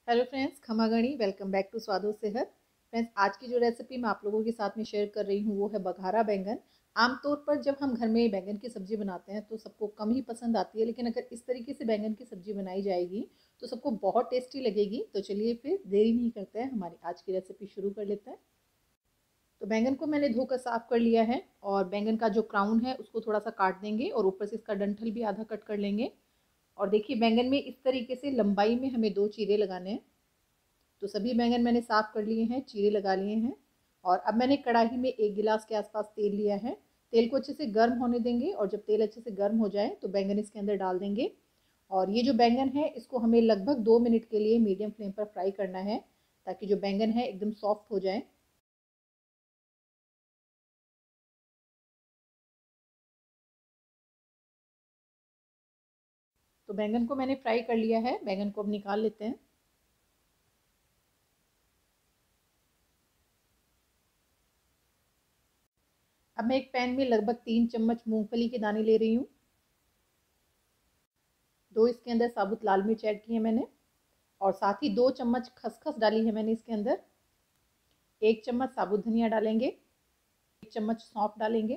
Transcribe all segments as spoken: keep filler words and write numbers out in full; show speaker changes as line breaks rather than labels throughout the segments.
Hello friends, खमागणी welcome back to Swado Sehat. Friends, आज की जो रेसिपी मैं आप लोगों के साथ में शेयर कर रही हूँ वो है बघारा बैंगन। आमतौर पर जब हम घर में बैंगन की सब्जी बनाते हैं तो सबको कम ही पसंद आती है, लेकिन अगर इस तरीके से बैंगन की सब्जी बनाई जाएगी तो सबको बहुत टेस्टी लगेगी। तो चलिए फिर देरी नहीं करते हैं, हमारी आज की रेसिपी शुरू कर लेते हैं। तो बैंगन को मैंने धोकर साफ कर लिया है और बैंगन का जो क्राउन है उसको थोड़ा सा काट देंगे और ऊपर से इसका डंठल भी आधा कट कर लेंगे। और देखिए, बैंगन में इस तरीके से लंबाई में हमें दो चीरे लगाने हैं। तो सभी बैंगन मैंने साफ कर लिए हैं, चीरे लगा लिए हैं। और अब मैंने कढ़ाई में एक गिलास के आसपास तेल लिया है। तेल को अच्छे से गर्म होने देंगे और जब तेल अच्छे से गर्म हो जाए तो बैंगन इसके अंदर डाल देंगे। और ये जो बैंगन है इसको हमें लगभग दो मिनट के लिए मीडियम फ्लेम पर फ्राई करना है, ताकि जो बैंगन है एकदम सॉफ्ट हो जाए। तो बैंगन को मैंने फ्राई कर लिया है, बैंगन को अब निकाल लेते हैं। अब मैं एक पैन में लगभग तीन चम्मच मूंगफली के दाने ले रही हूँ। दो इसके अंदर साबुत लाल मिर्च ऐड की है मैंने, और साथ ही दो चम्मच खसखस डाली है मैंने इसके अंदर। एक चम्मच साबुत धनिया डालेंगे, एक चम्मच सौंफ डालेंगे,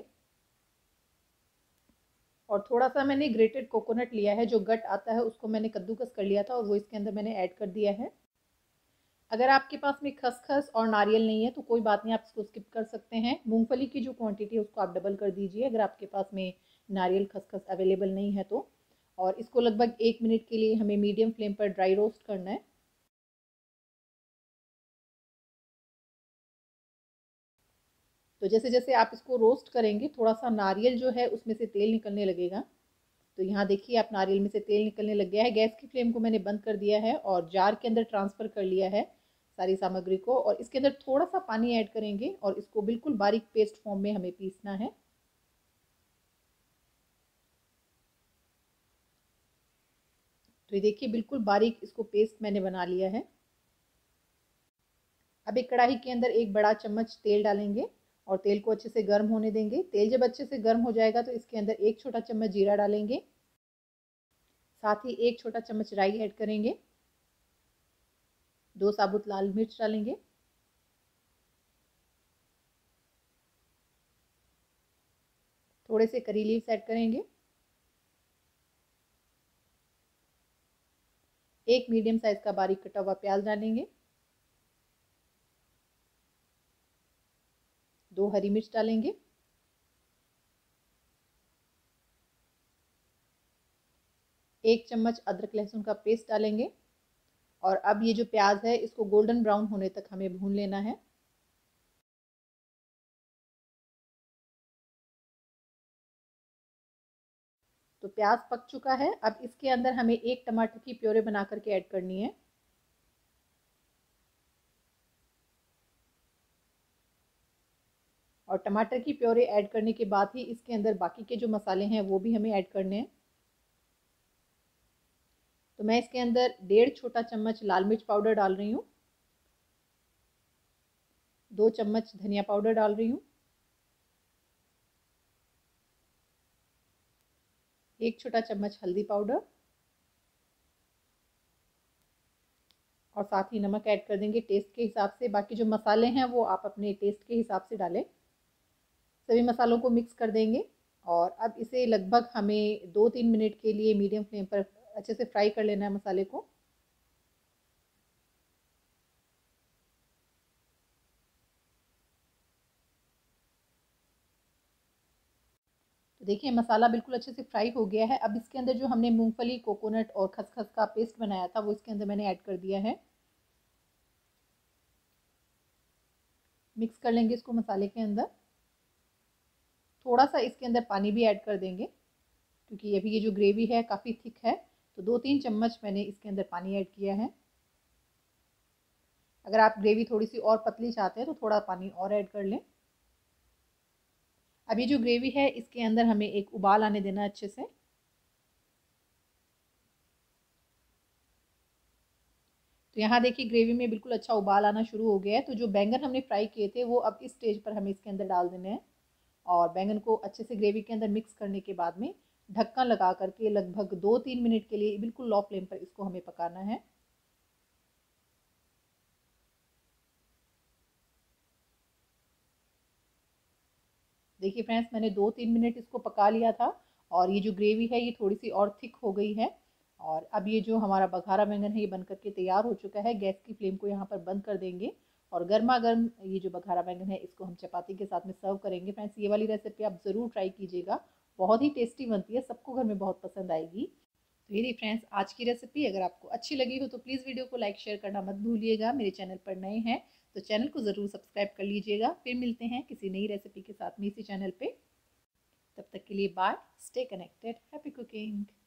और थोड़ा सा मैंने ग्रेटेड कोकोनट लिया है, जो गट आता है उसको मैंने कद्दूकस कर लिया था और वो इसके अंदर मैंने ऐड कर दिया है। अगर आपके पास में खसखस और नारियल नहीं है तो कोई बात नहीं, आप इसको स्किप कर सकते हैं। मूंगफली की जो क्वांटिटी है उसको आप डबल कर दीजिए अगर आपके पास में नारियल खसखस अवेलेबल नहीं है तो। और इसको लगभग एक मिनट के लिए हमें मीडियम फ्लेम पर ड्राई रोस्ट करना है। तो जैसे जैसे आप इसको रोस्ट करेंगे थोड़ा सा नारियल जो है उसमें से तेल निकलने लगेगा। तो यहाँ देखिए, आप नारियल में से तेल निकलने लग गया है। गैस की फ्लेम को मैंने बंद कर दिया है और जार के अंदर ट्रांसफ़र कर लिया है सारी सामग्री को, और इसके अंदर थोड़ा सा पानी ऐड करेंगे और इसको बिल्कुल बारीक पेस्ट फॉर्म में हमें पीसना है। तो ये देखिए, बिल्कुल बारीक इसको पेस्ट मैंने बना लिया है। अब एक कढ़ाई के अंदर एक बड़ा चम्मच तेल डालेंगे और तेल को अच्छे से गर्म होने देंगे। तेल जब अच्छे से गर्म हो जाएगा तो इसके अंदर एक छोटा चम्मच जीरा डालेंगे, साथ ही एक छोटा चम्मच राई ऐड करेंगे, दो साबुत लाल मिर्च डालेंगे, थोड़े से करी लीव्स ऐड करेंगे, एक मीडियम साइज का बारीक कटा हुआ प्याज डालेंगे, दो हरी मिर्च डालेंगे, एक चम्मच अदरक लहसुन का पेस्ट डालेंगे। और अब ये जो प्याज है इसको गोल्डन ब्राउन होने तक हमें भून लेना है। तो प्याज पक चुका है, अब इसके अंदर हमें एक टमाटर की प्योरे बना करके ऐड करनी है। और टमाटर की प्योरे ऐड करने के बाद ही इसके अंदर बाकी के जो मसाले हैं वो भी हमें ऐड करने हैं। तो मैं इसके अंदर डेढ़ छोटा चम्मच लाल मिर्च पाउडर डाल रही हूँ, दो चम्मच धनिया पाउडर डाल रही हूँ, एक छोटा चम्मच हल्दी पाउडर, और साथ ही नमक ऐड कर देंगे टेस्ट के हिसाब से। बाकी जो मसाले हैं वो आप अपने टेस्ट के हिसाब से डालें। सभी मसालों को मिक्स कर देंगे और अब इसे लगभग हमें दो तीन मिनट के लिए मीडियम फ्लेम पर अच्छे से फ्राई कर लेना है मसाले को। तो देखिए, मसाला बिल्कुल अच्छे से फ्राई हो गया है। अब इसके अंदर जो हमने मूंगफली, कोकोनट और खसखस का पेस्ट बनाया था वो इसके अंदर मैंने ऐड कर दिया है। मिक्स कर लेंगे इसको मसाले के अंदर। थोड़ा सा इसके अंदर पानी भी ऐड कर देंगे, क्योंकि अभी ये जो ग्रेवी है काफ़ी थिक है। तो दो तीन चम्मच मैंने इसके अंदर पानी ऐड किया है। अगर आप ग्रेवी थोड़ी सी और पतली चाहते हैं तो थोड़ा पानी और ऐड कर लें। अब ये जो ग्रेवी है इसके अंदर हमें एक उबाल आने देना है अच्छे से। तो यहाँ देखिए, ग्रेवी में बिल्कुल अच्छा उबाल आना शुरू हो गया है। तो जो बैंगन हमने फ्राई किए थे वो अब इस स्टेज पर हमें इसके अंदर डाल देने हैं, और बैंगन को अच्छे से ग्रेवी के अंदर मिक्स करने के बाद में ढक्कन लगा करके लगभग दो तीन मिनट के लिए बिल्कुल लो फ्लेम पर इसको हमें पकाना है। देखिए फ्रेंड्स, मैंने दो तीन मिनट इसको पका लिया था और ये जो ग्रेवी है ये थोड़ी सी और थिक हो गई है। और अब ये जो हमारा बघारा बैंगन है ये बन करके तैयार हो चुका है। गैस की फ्लेम को यहाँ पर बंद कर देंगे और गर्मा गर्म ये जो बघारा बैंगन है इसको हम चपाती के साथ में सर्व करेंगे। फ्रेंड्स, ये वाली रेसिपी आप ज़रूर ट्राई कीजिएगा, बहुत ही टेस्टी बनती है, सबको घर में बहुत पसंद आएगी। तो ये रही फ्रेंड्स आज की रेसिपी। अगर आपको अच्छी लगी हो तो प्लीज़ वीडियो को लाइक शेयर करना मत भूलिएगा। मेरे चैनल पर नए हैं तो चैनल को ज़रूर सब्सक्राइब कर लीजिएगा। फिर मिलते हैं किसी नई रेसिपी के साथ में इसी चैनल पे। तब तक के लिए bye, stay connected, happy cooking.